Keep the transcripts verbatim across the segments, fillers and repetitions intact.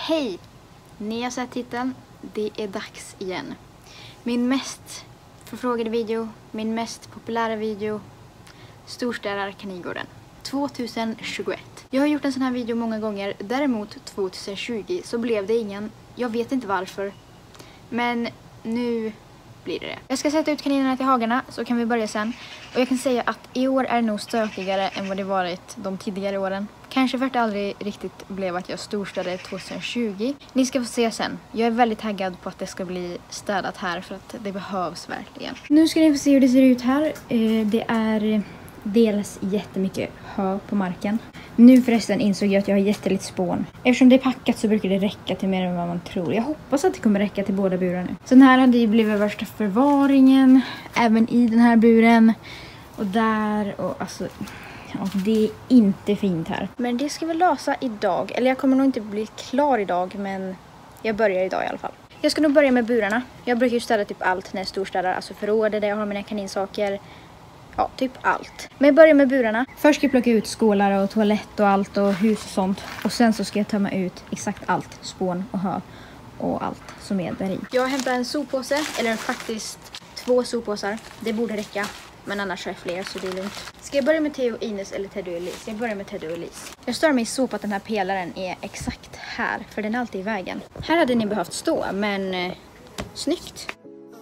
Hej! Ni har sett titeln. Det är dags igen. Min mest förfrågade video, min mest populära video, Storstädar Kaningården tjugohundratjugoett. Jag har gjort en sån här video många gånger, däremot tjugohundratjugo så blev det ingen. Jag vet inte varför. Men nu blir det det. Jag ska sätta ut kaninerna till hagarna så kan vi börja sen. Och jag kan säga att i år är det nog stökigare än vad det varit de tidigare åren. Kanske för att det aldrig riktigt blev att jag storstädade tjugohundratjugo. Ni ska få se sen. Jag är väldigt taggad på att det ska bli städat här för att det behövs verkligen. Nu ska ni få se hur det ser ut här. Det är dels jättemycket hö på marken. Nu förresten insåg jag att jag har jättelite spån. Eftersom det är packat så brukar det räcka till mer än vad man tror. Jag hoppas att det kommer räcka till båda burarna nu. Så den här hade ju blivit värsta förvaringen. Även i den här buren. Och där och alltså... Ja, det är inte fint här. Men det ska vi lösa idag. Eller jag kommer nog inte bli klar idag, men jag börjar idag i alla fall. Jag ska nog börja med burarna. Jag brukar ju städa typ allt när jag storstädar. Alltså förrådet där jag har mina kaninsaker. Ja, typ allt. Men jag börjar med burarna. Först ska jag plocka ut skålar och toalett och allt och hus och sånt. Och sen så ska jag tömma ut exakt allt. Spån och hö och allt som är där i. Jag hämtar en soppåse, eller faktiskt två soppåsar. Det borde räcka. Men annars är fler så det är lugnt. Ska jag börja med Theo och Ines eller Teddy och Elise? Jag börjar med Teddy och Elise. Jag stör mig så på att den här pelaren är exakt här. För den är alltid i vägen. Här hade ni behövt stå, men eh, snyggt.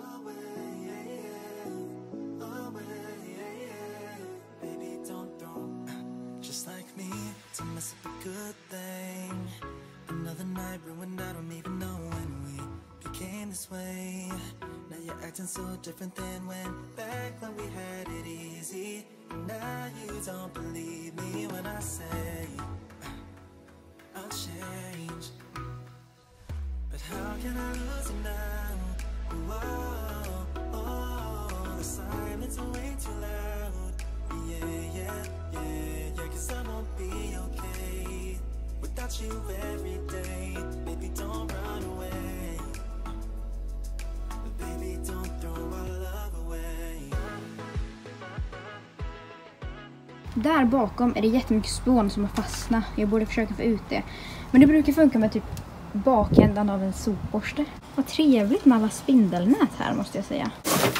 Acting so different than when back when we had it easy. Now you don't believe me when I say I'll change. But how can I lose you now? Whoa, oh, the silence are way too loud. Yeah, yeah, yeah, yeah, cause I won't be okay without you every day. Baby, don't run away. Baby, don't throw our love away. Där bakom är det jättemycket spån som har fastnat. Jag borde försöka få ut det. Men det brukar funka med typ bakändan av en sopborste. Vad trevligt med alla spindelnät här måste jag säga.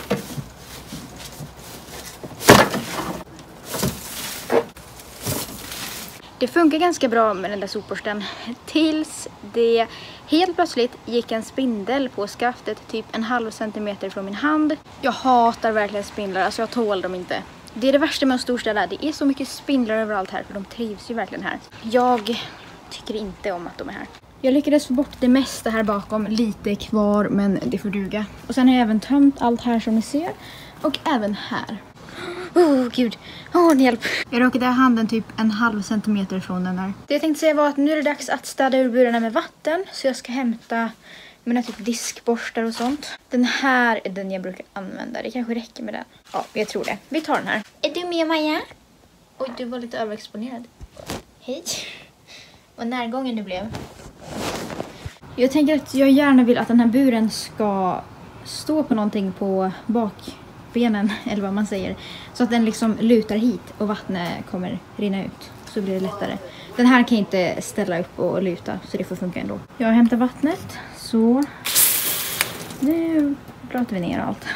Det funkar ganska bra med den där sopborsten. Tills det helt plötsligt gick en spindel på skaftet typ en halv centimeter från min hand. Jag hatar verkligen spindlar, alltså jag tål dem inte. Det är det värsta med att storstäda. Det är så mycket spindlar överallt här för de trivs ju verkligen här. Jag tycker inte om att de är här. Jag lyckades få bort det mesta här bakom. Lite kvar men det får duga. Och sen har jag även tömt allt här som ni ser. Och även här. Åh oh, gud, åh oh, hjälp. Jag råkade ha handen typ en halv centimeter från den här. Det jag tänkte säga var att nu är det dags att städa ur burarna med vatten. Så jag ska hämta mina typ diskborstar och sånt. Den här är den jag brukar använda. Det kanske räcker med den. Ja, jag tror det. Vi tar den här. Är du med, Maja? Oj, du var lite överexponerad. Hej. Vad närgången du blev. Jag tänker att jag gärna vill att den här buren ska stå på någonting på bakbenen, eller vad man säger. Så att den liksom lutar hit och vattnet kommer rinna ut. Så blir det lättare. Den här kan inte ställa upp och luta, så det får funka ändå. Jag hämtar vattnet, så nu pratar vi ner allt.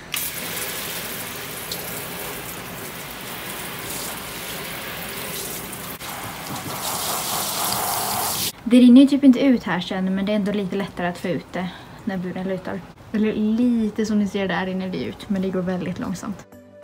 Det rinner ju typ inte ut här sen, men det är ändå lite lättare att få ut det när buren lutar. Eller lite som ni ser där rinner det ut, men det går väldigt långsamt.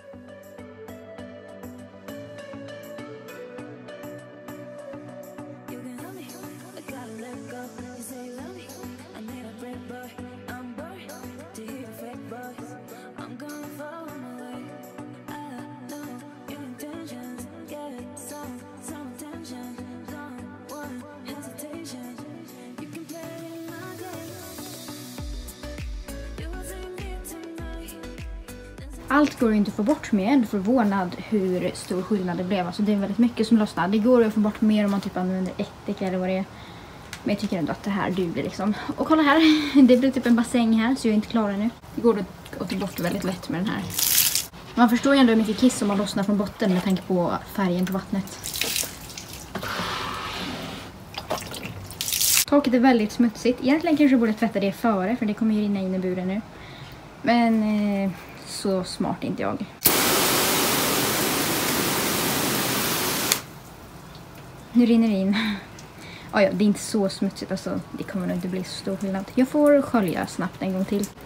Allt går ju inte att få bort, men jag är ändå förvånad hur stor skillnad det blev. Alltså det är väldigt mycket som lossnar. Det går att få bort mer om man typ använder ättika eller vad det är. Men jag tycker ändå att det här duger liksom. Och kolla här, det blir typ en bassäng här så jag är inte klar ännu. Det går att ta bort väldigt lätt med den här. Man förstår ju ändå hur mycket kiss som har lossnat från botten med tanke på färgen på vattnet. Taket är väldigt smutsigt. Egentligen kanske jag borde tvätta det före, för det kommer ju rinna in i buren nu. Men eh, så smart är inte jag. Nu rinner det in. Oh ja, det är inte så smutsigt, alltså. Det kommer nog inte bli så stor skillnad. Jag får skölja snabbt en gång till.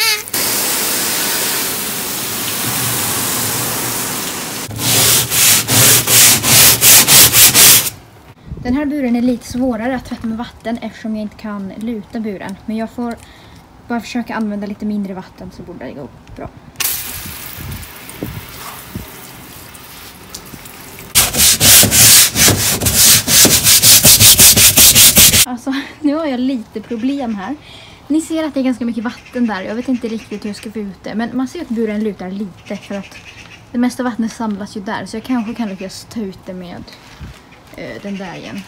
Den här buren är lite svårare att tvätta med vatten eftersom jag inte kan luta buren. Men jag får bara försöka använda lite mindre vatten så borde det gå bra. Alltså, nu har jag lite problem här. Ni ser att det är ganska mycket vatten där. Jag vet inte riktigt hur jag ska få ut det. Men man ser att buren lutar lite för att det mesta vattnet samlas ju där. Så jag kanske kan lyckas ta ut det med uh, den där igen.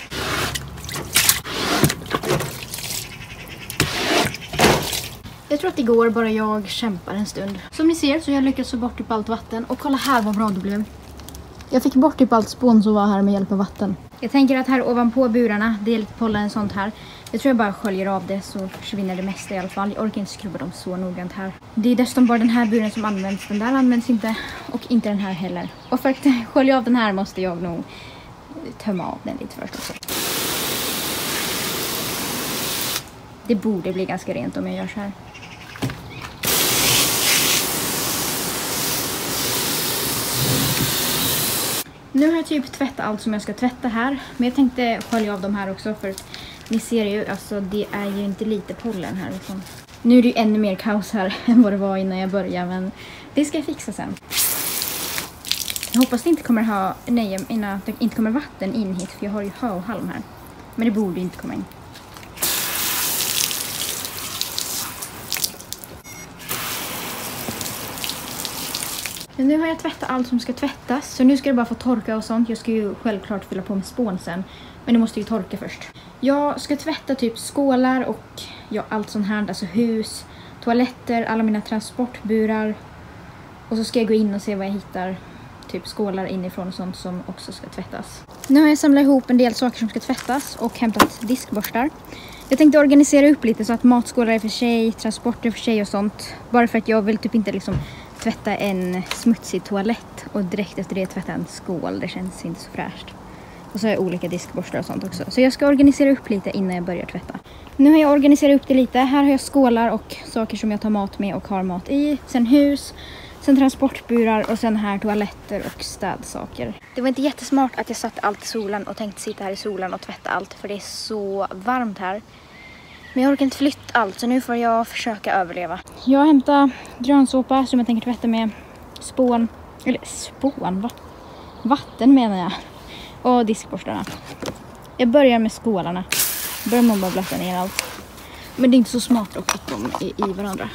Jag tror att det går, bara jag kämpar en stund. Som ni ser så har jag lyckats få bort typ allt vatten. Och kolla här vad bra det blev. Jag fick bort typ allt spån som var här med hjälp av vatten. Jag tänker att här ovanpå burarna, det är lite pollen och sånt här. Jag tror jag bara sköljer av det så försvinner det mesta i alla fall. Jag orkar inte skrubba dem så noggrant här. Det är dessutom bara den här buren som används. Den där används inte och inte den här heller. Och för att skölja av den här måste jag nog tömma av den lite först också. Det borde bli ganska rent om jag gör så här. Nu har jag typ tvättat allt som jag ska tvätta här. Men jag tänkte skölja av de här också. För ni ser ju, alltså det är ju inte lite pollen här liksom. Nu är det ju ännu mer kaos här än vad det var innan jag började. Men det ska jag fixa sen. Jag hoppas det inte kommer ha, nej, innan det inte kommer vatten in hit. För jag har ju hö och halm här. Men det borde inte komma in. Men nu har jag tvättat allt som ska tvättas. Så nu ska det bara få torka och sånt. Jag ska ju självklart fylla på med spån sen. Men det måste ju torka först. Jag ska tvätta typ skålar och ja, allt sånt här. Alltså hus, toaletter, alla mina transportburar. Och så ska jag gå in och se vad jag hittar. Typ skålar inifrån och sånt som också ska tvättas. Nu har jag samlat ihop en del saker som ska tvättas och hämtat diskborstar. Jag tänkte organisera upp lite så att matskålar är för sig, transporter för sig och sånt. Bara för att jag vill typ inte liksom tvätta en smutsig toalett och direkt efter det tvätta en skål. Det känns inte så fräscht. Och så har jag olika diskborstar och sånt också. Så jag ska organisera upp lite innan jag börjar tvätta. Nu har jag organiserat upp det lite. Här har jag skålar och saker som jag tar mat med och har mat i. Sen hus, sen transportburar och sen här toaletter och städsaker. Det var inte jättesmart att jag satte allt i solen och tänkte sitta här i solen och tvätta allt. För det är så varmt här. Men jag orkar inte flytta allt så nu får jag försöka överleva. Jag hämtar grönsåpa som jag tänker tvätta med. Spån. Eller spån va? Vatten menar jag. Och diskborstarna. Jag börjar med skålarna. Börjar man bara blöta ner allt. Men det är inte så smart också att de är i varandra.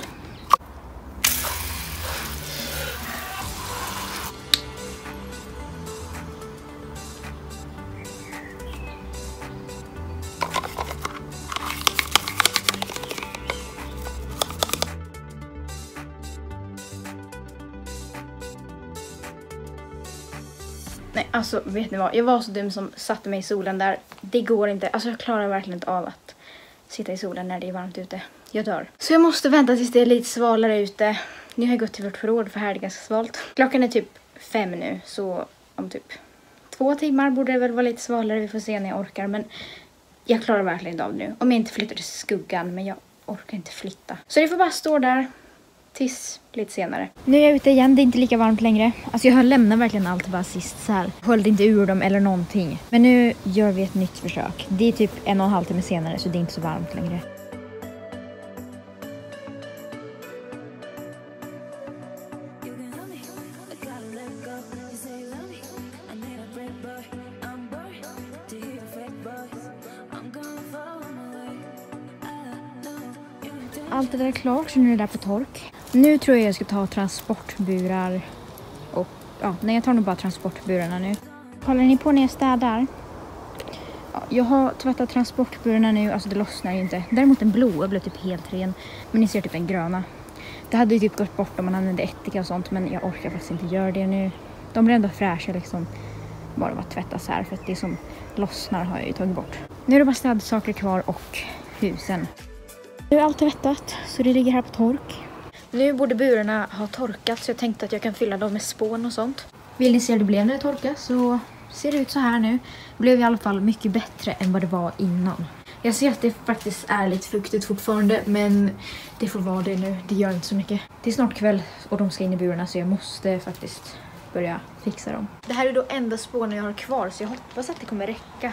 Nej, alltså vet ni vad? Jag var så dum som satte mig i solen där. Det går inte. Alltså jag klarar verkligen inte av att sitta i solen när det är varmt ute. Jag dör. Så jag måste vänta tills det är lite svalare ute. Nu har jag gått till vårt förråd för här är det ganska svalt. Klockan är typ fem nu. Så om typ två timmar borde det väl vara lite svalare. Vi får se när jag orkar. Men jag klarar verkligen inte av nu. Om jag inte flyttar till skuggan. Men jag orkar inte flytta. Så det får bara stå där. Tills lite senare. Nu är jag ute igen, det är inte lika varmt längre. Alltså jag har lämnat verkligen allt bara sist så här. Höll inte ur dem eller någonting. Men nu gör vi ett nytt försök. Det är typ en och en halv timme senare så det är inte så varmt längre. Allt det där är klart så nu är det där på tork. Nu tror jag jag ska ta transportburar. Och ja, nej jag tar nog bara transportburarna nu. Kollar ni på när jag städar? Ja, jag har tvättat transportburarna nu, alltså det lossnar ju inte. Däremot den blåa blev typ helt ren. Men ni ser typ den gröna. Det hade ju typ gått bort om man använde ättika och sånt. Men jag orkar faktiskt inte göra det nu. De blir ändå fräscha liksom. Bara att tvättas här för att det som lossnar har jag ju tagit bort. Nu är det bara städsaker kvar och husen. Nu är allt tvättat så det ligger här på tork. Nu borde burarna ha torkat så jag tänkte att jag kan fylla dem med spån och sånt. Vill ni se hur det blev när det torkade så ser det ut så här nu. Det blev i alla fall mycket bättre än vad det var innan. Jag ser att det faktiskt är lite fuktigt fortfarande, men det får vara det nu. Det gör inte så mycket. Det är snart kväll och de ska in i burarna så jag måste faktiskt börja fixa dem. Det här är då enda spåren jag har kvar så jag hoppas att det kommer räcka.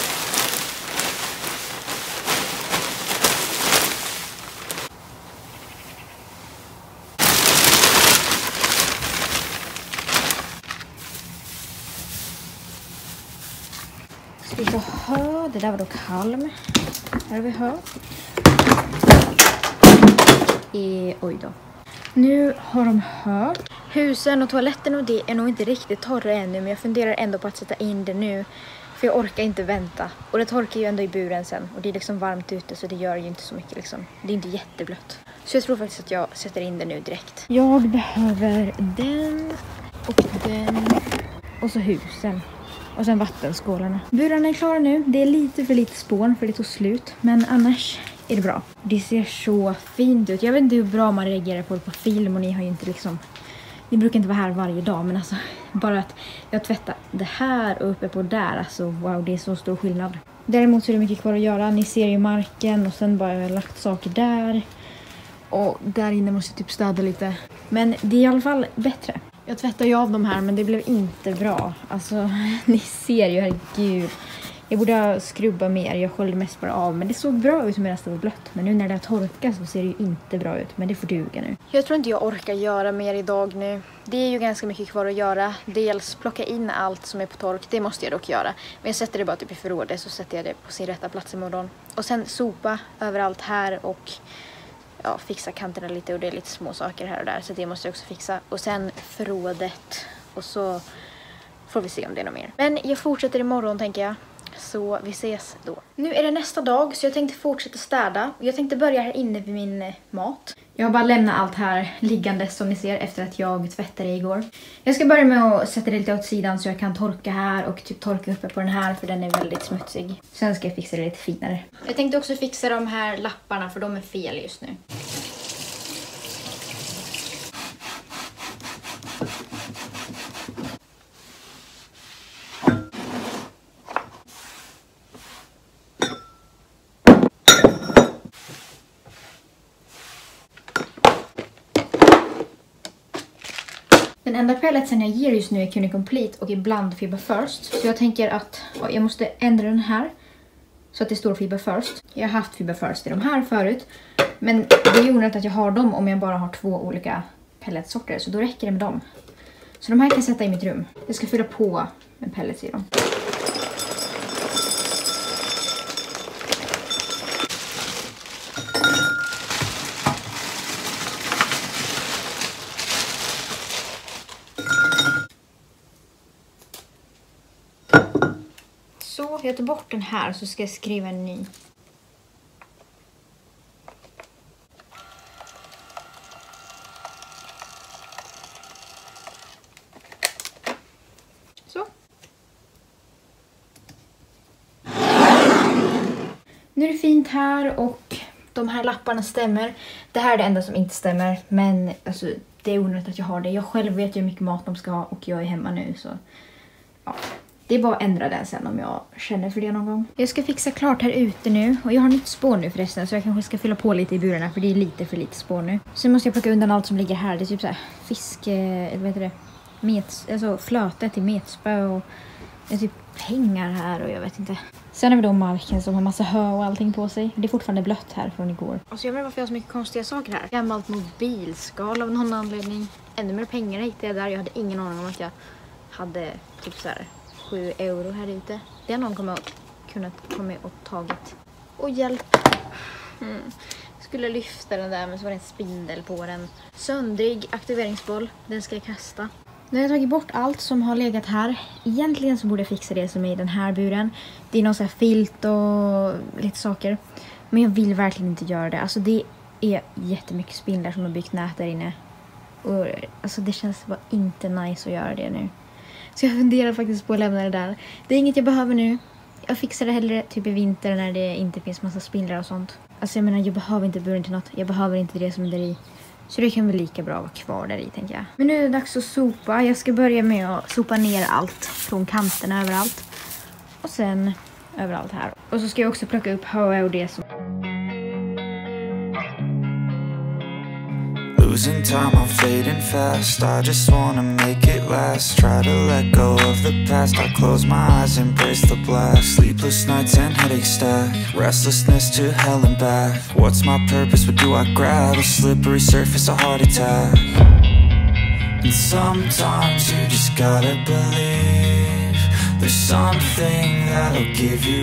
Vi får hö, det där var då kalm. Här har vi hö. E, oj då. Nu har de hö. Husen och toaletten och det är nog inte riktigt torra ännu, men jag funderar ändå på att sätta in det nu. För jag orkar inte vänta. Och det torkar ju ändå i buren sen. Och det är liksom varmt ute så det gör ju inte så mycket liksom. Det är inte jätteblött. Så jag tror faktiskt att jag sätter in det nu direkt. Jag behöver den och den. Och så husen. Och sen vattenskålarna. Burarna är klara nu. Det är lite för lite spån för det tog slut. Men annars är det bra. Det ser så fint ut. Jag vet inte hur bra man reagerar på det på film. Och ni har ju inte liksom... Ni brukar inte vara här varje dag. Men alltså bara att jag tvättar det här och uppe på där. Alltså wow, det är så stor skillnad. Däremot så är det mycket kvar att göra. Ni ser ju marken. Och sen bara jag har lagt saker där. Och där inne måste jag typ städa lite. Men det är i alla fall bättre. Jag tvättar ju av de här men det blev inte bra. Alltså, ni ser ju, herregud. Jag borde skrubba mer, jag sköljde mest bara av. Men det såg bra ut med resten var blött. Men nu när det har torkat så ser det ju inte bra ut. Men det får duga nu. Jag tror inte jag orkar göra mer idag nu. Det är ju ganska mycket kvar att göra. Dels plocka in allt som är på tork, det måste jag dock göra. Men jag sätter det bara typ i förrådet så sätter jag det på sin rätta plats imorgon. Och sen sopa överallt här och... Ja, fixa kanterna lite och det är lite små saker här och där. Så det måste jag också fixa. Och sen förrådet. Och så får vi se om det är något mer. Men jag fortsätter imorgon tänker jag. Så vi ses då. Nu är det nästa dag så jag tänkte fortsätta städa. Jag tänkte börja här inne vid min mat. Jag har bara lämnat allt här liggande som ni ser efter att jag tvättade igår. Jag ska börja med att sätta det lite åt sidan så jag kan torka här och typ torka uppe på den här för den är väldigt smutsig. Sen ska jag fixa det lite finare. Jag tänkte också fixa de här lapparna för de är fel just nu. Den enda pelletsen jag ger just nu är Cuny Complete och ibland Fiber First. Så jag tänker att ja, jag måste ändra den här så att det står Fiber First. Jag har haft Fiber First i de här förut. Men det är ju onödigt att jag har dem om jag bara har två olika pelletsorter. Så då räcker det med dem. Så de här kan jag sätta i mitt rum. Jag ska fylla på med pellets i dem. Så jag tar bort den här så ska jag skriva en ny. Så. Nu är det fint här och de här lapparna stämmer. Det här är det enda som inte stämmer. Men alltså, det är onödigt att jag har det. Jag själv vet ju hur mycket mat de ska ha och jag är hemma nu så ja. Det är bara att ändra den sen om jag känner för det någon gång. Jag ska fixa klart här ute nu. Och jag har nytt spån nu förresten. Så jag kanske ska fylla på lite i burarna. För det är lite för lite spån nu. Sen måste jag plocka undan allt som ligger här. Det är typ så här fisk... Eller vad heter det? Met, alltså flöte till metspö. Och det är typ pengar här och jag vet inte. Sen har vi då marken som har massa hö och allting på sig. Det är fortfarande blött här från igår. Alltså jag vet varför jag har så mycket konstiga saker här. Gammalt mobilskal av någon anledning. Ännu mer pengar hittade jag där. Jag hade ingen aning om att jag hade typ så här... sju euro här ute. Det har någon kommit kunnat komma och tagit. Och hjälp. Mm. Jag skulle lyfta den där men så var det en spindel på den. Söndrig aktiveringsboll. Den ska jag kasta. Nu har jag tagit bort allt som har legat här. Egentligen så borde jag fixa det som är i den här buren. Det är någon sån här filt och lite saker. Men jag vill verkligen inte göra det. Alltså det är jättemycket spindlar som har byggt nät där inne. Och alltså det känns bara inte nice att göra det nu. Så jag funderar faktiskt på att lämna det där. Det är inget jag behöver nu. Jag fixar det hellre typ i vinter när det inte finns massa spindlar och sånt. Alltså jag menar, jag behöver inte buren till något. Jag behöver inte det som är där i. Så det kan väl lika bra vara kvar där i, tänker jag. Men nu är det dags att sopa. Jag ska börja med att sopa ner allt från kanterna överallt. Och sen överallt här. Och så ska jag också plocka upp hö och det som... Losing time, I'm fading fast. I just wanna make it last. Try to let go of the past. I close my eyes, embrace the blast. Sleepless nights and headaches stack. Restlessness to hell and back. What's my purpose? What do I grab? A slippery surface, a heart attack. And sometimes you just gotta believe. There's something that'll give you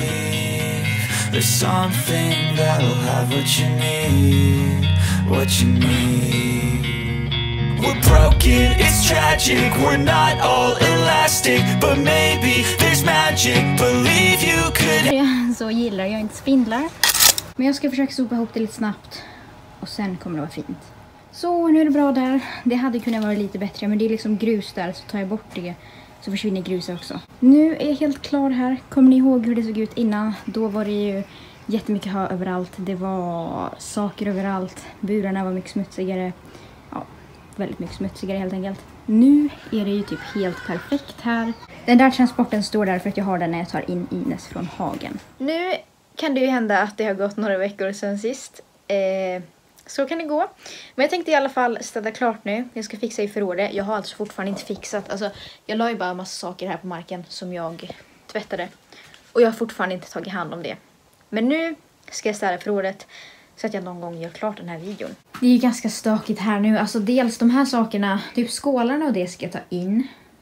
relief. There's something that'll have what you need. What you need. We're broken, it's tragic. We're not all elastic, but maybe there's magic. Believe you could. Så gillar jag inte spindlar. Men jag ska försöka sopa ihop det lite snabbt. Och sen kommer det vara fint. Så nu är det bra där. Det hade kunnat vara lite bättre, men det är liksom grus där, så tar jag bort det så försvinner gruset också. Nu är jag helt klar här. Kommer ni ihåg hur det såg ut innan? Då var det ju jättemycket hö överallt. Det var saker överallt. Burarna var mycket smutsigare. Ja, väldigt mycket smutsigare helt enkelt. Nu är det ju typ helt perfekt här. Den där transporten står där för att jag har den när jag tar in Ines från hagen. Nu kan det ju hända att det har gått några veckor sedan sist. Eh, så kan det gå. Men jag tänkte i alla fall städa klart nu. Jag ska fixa i förrådet. Jag har alltså fortfarande inte fixat. Alltså, jag la ju bara en massa saker här på marken som jag tvättade. Och jag har fortfarande inte tagit hand om det. Men nu ska jag städa förrådet så att jag någon gång gör klart den här videon. Det är ju ganska stökigt här nu. Alltså dels de här sakerna, typ skålarna och det ska jag ta in.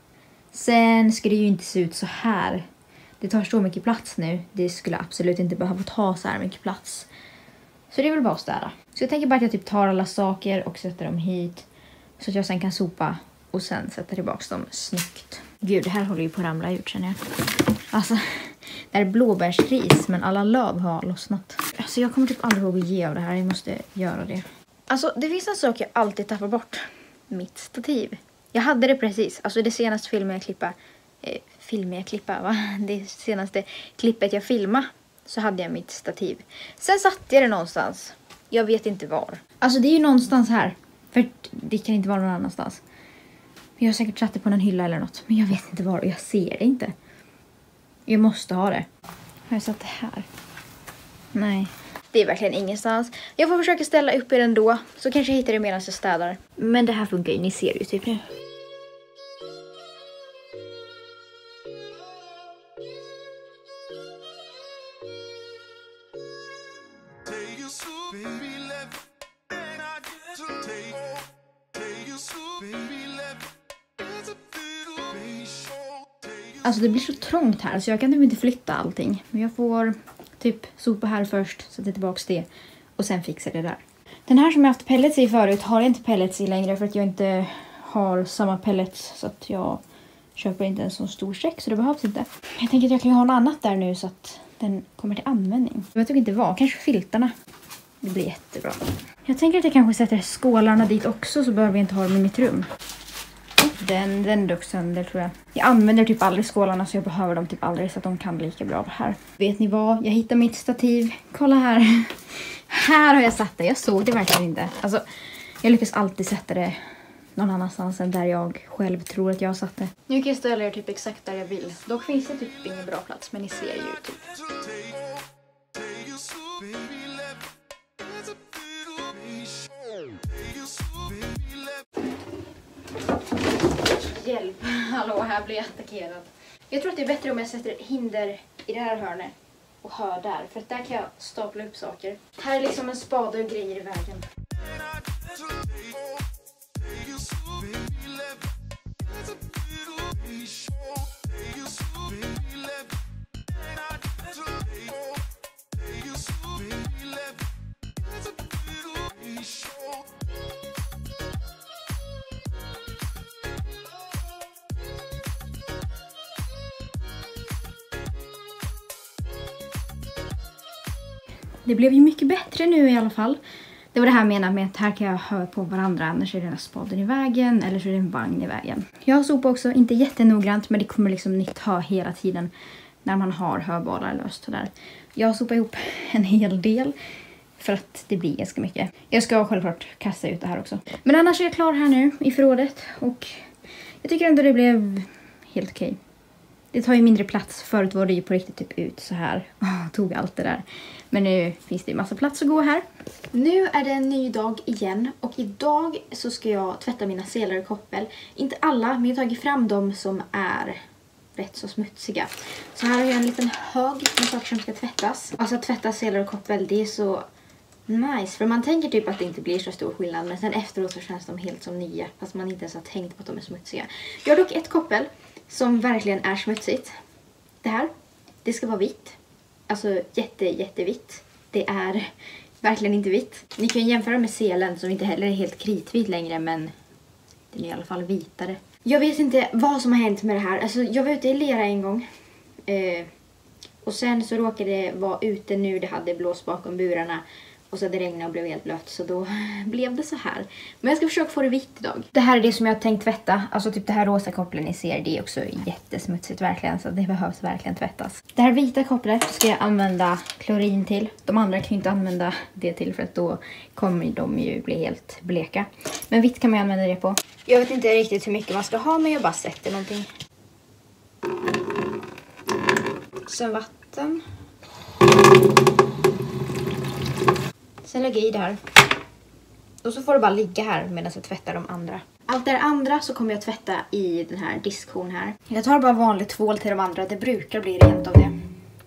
Sen ska det ju inte se ut så här. Det tar så mycket plats nu. Det skulle absolut inte behöva ta så här mycket plats. Så det är väl bara att städa. Så jag tänker bara att jag typ tar alla saker och sätter dem hit. Så att jag sen kan sopa och sen sätta tillbaka dem snyggt. Gud, det här håller ju på att ramla ut, känner jag. Alltså... Det är blåbärsris, men alla löv har lossnat. Alltså jag kommer typ aldrig ihåg att ge av det här. Jag måste göra det. Alltså det finns en sak jag alltid tappar bort. Mitt stativ. Jag hade det precis. Alltså det senaste filmen jag klippa. Eh, filmen jag klippa, va? Det senaste klippet jag filmade. Så hade jag mitt stativ. Sen satte jag det någonstans. Jag vet inte var. Alltså det är ju någonstans här. För det kan inte vara någon annanstans. Jag har säkert satt det på någon hylla eller något. Men jag vet inte var och jag ser det inte. Jag måste ha det. Har jag satt det här? Nej. Det är verkligen ingenstans. Jag får försöka ställa upp i den då. Så kanske jag hittar det medan jag städar. Men det här funkar ju. Ni ser ju typ nu. Alltså det blir så trångt här så jag kan typ inte flytta allting. Men jag får typ sopa här först, sätta tillbaka det och sen fixa det där. Den här som jag haft pellets i förut har jag inte pellets i längre för att jag inte har samma pellets så att jag köper inte en så stor säck så det behövs inte. Jag tänker att jag kan ha något annat där nu så att den kommer till användning. Jag tycker inte vad, kanske filtarna. Det blir jättebra. Jag tänker att jag kanske sätter skålarna dit också så behöver vi inte ha dem i mitt rum. Den, den dök sönder tror jag. Jag använder typ aldrig skålarna så jag behöver dem typ aldrig så att de kan lika bra här. Vet ni vad? Jag hittade mitt stativ. Kolla här. Här har jag satt det. Jag såg det verkligen inte. Alltså, jag lyckas alltid sätta det någon annanstans än där jag själv tror att jag har satt det. Nu kan jag ställa er typ exakt där jag vill. Dock finns det typ ingen bra plats men ni ser ju typ. Hjälp, hallå, här blir jag attackerad. Jag tror att det är bättre om jag sätter hinder i det här hörnet och hör där. För att där kan jag stapla upp saker. Här är liksom en spade och grejer i vägen. Det blev ju mycket bättre nu i alla fall. Det var det här jag menade med att här kan jag höra på varandra. Annars är det en spaden i vägen eller så är det en vagn i vägen. Jag har sopat också, inte jättenoggrant men det kommer liksom nytt hö hela tiden. när man har höbalar löst sådär. Jag sopar ihop en hel del för att det blir ganska mycket. Jag ska självklart kasta ut det här också. Men annars är jag klar här nu i förrådet och jag tycker ändå det blev helt okej. Det tar ju mindre plats. Förut var det ju på riktigt typ ut så här. Oh, tog allt det där. Men nu finns det ju massa plats att gå här. Nu är det en ny dag igen. Och idag så ska jag tvätta mina selar och koppel. Inte alla, men jag har tagit fram dem som är rätt så smutsiga. Så här har jag en liten hög med saker som ska tvättas. Alltså att tvätta selar och koppel, det är så nice. För man tänker typ att det inte blir så stor skillnad. Men sen efteråt så känns de helt som nya. Fast man inte ens har tänkt på att de är smutsiga. Jag har dock ett koppel som verkligen är smutsigt. Det här, det ska vara vitt. Alltså jätte, jättevitt. Det är verkligen inte vitt. Ni kan jämföra med selen som inte heller är helt kritvit längre, men den är i alla fall vitare. Jag vet inte vad som har hänt med det här. Alltså jag var ute i lera en gång. Eh, och sen så råkade det vara ute nu. Det hade blåst bakom burarna. Och så hade det regnat och blev helt blött. Så då blev det så här. Men jag ska försöka få det vitt idag. Det här är det som jag har tänkt tvätta. Alltså typ det här rosa kopplet ni ser. Det är också jättesmutsigt verkligen. Så det behövs verkligen tvättas. Det här vita kopplet ska jag använda klorin till. De andra kan ju inte använda det till. För att då kommer de ju bli helt bleka. Men vitt kan man använda det på. Jag vet inte riktigt hur mycket man ska ha. Men jag bara sätter någonting. Sen vatten. Sen lägger jag i det här. Och så får det bara ligga här medan jag tvättar de andra. Allt det andra så kommer jag tvätta i den här diskhon här. Jag tar bara vanlig tvål till de andra. Det brukar bli rent av det.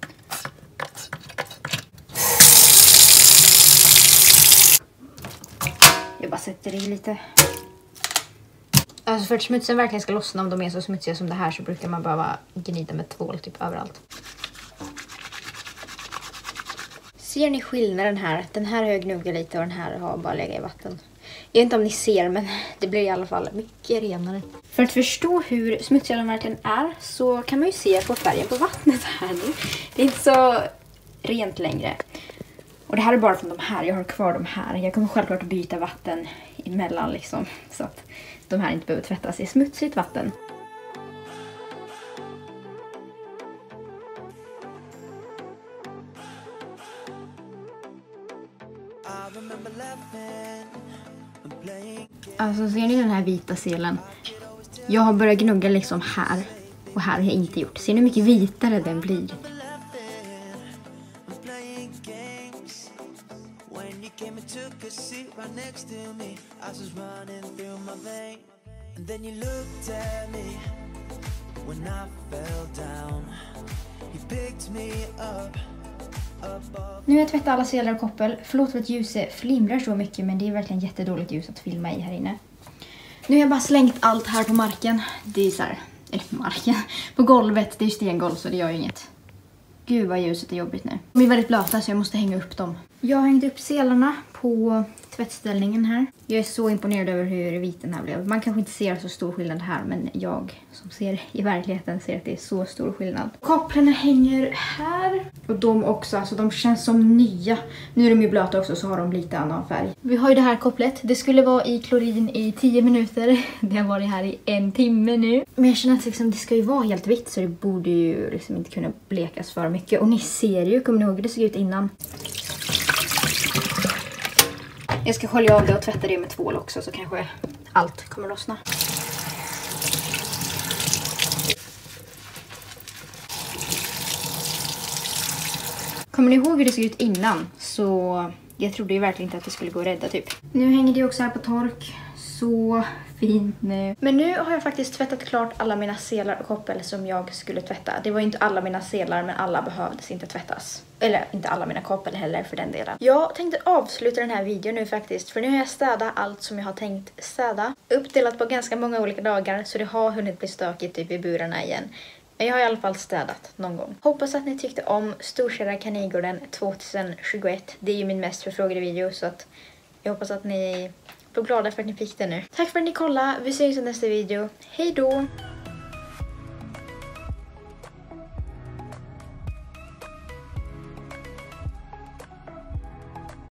Jag bara sätter i lite. Alltså för att smutsen verkligen ska lossna, om de är så smutsiga som det här, så brukar man bara gnida med tvål typ överallt. Ser ni skillnaden här? Den här har jag gnuggat lite och den här har bara legat i vatten. Jag vet inte om ni ser, men det blir i alla fall mycket renare. För att förstå hur smutsiga de verkligen är så kan man ju se på färgen på vattnet här nu. Det är inte så rent längre. Och det här är bara från de här. Jag har kvar de här. Jag kommer självklart byta vatten emellan liksom. Så att de här inte behöver tvättas i smutsigt vatten. Alltså ser ni den här vita selen? Jag har börjat gnugga liksom här. Och här har jag inte gjort. Ser ni hur mycket vitare den blir? Nu har jag tvättat alla selar och koppel. Förlåt för att ljuset flimrar så mycket, men det är verkligen jättedåligt ljus att filma i här inne. Nu har jag bara slängt allt här på marken. Det är så här, eller marken, på golvet. Det är stengolv så det gör ju inget. Gud vad ljuset är jobbigt nu. De är väldigt blöta så jag måste hänga upp dem. Jag har hängt upp selarna på tvättställningen här. Jag är så imponerad över hur vit den här blev. Man kanske inte ser så stor skillnad här, men jag som ser i verkligheten ser att det är så stor skillnad. Kopplarna hänger här. Och de också, alltså de känns som nya. Nu är de ju blöta också så har de lite annan färg. Vi har ju det här kopplet. Det skulle vara i klorin i tio minuter. Det har varit här i en timme nu. Men jag känner att liksom, det ska ju vara helt vitt så det borde ju liksom inte kunna blekas för mycket. Och ni ser ju, kommer ni ihåg hur det såg ut innan? Jag ska skölja av det och tvätta det med tvål också så kanske allt kommer lossna. Kommer ni ihåg hur det såg ut innan? Så jag trodde ju verkligen inte att det skulle gå att rädda typ. Nu hänger det också här på tork. Så fint nu. Men nu har jag faktiskt tvättat klart alla mina selar och koppel som jag skulle tvätta. Det var ju inte alla mina selar, men alla behövdes inte tvättas. Eller inte alla mina koppel heller för den delen. Jag tänkte avsluta den här videon nu faktiskt. För nu har jag städat allt som jag har tänkt städa. Uppdelat på ganska många olika dagar. Så det har hunnit bli stökigt typ i burarna igen. Men jag har i alla fall städat någon gång. Hoppas att ni tyckte om Storkedda Kanigården tjugohundratjugoett. Det är ju min mest förfrågade video så att jag hoppas att ni blir glada för att ni fick den nu. Tack för att ni kollade. Vi ses i nästa video. Hej då!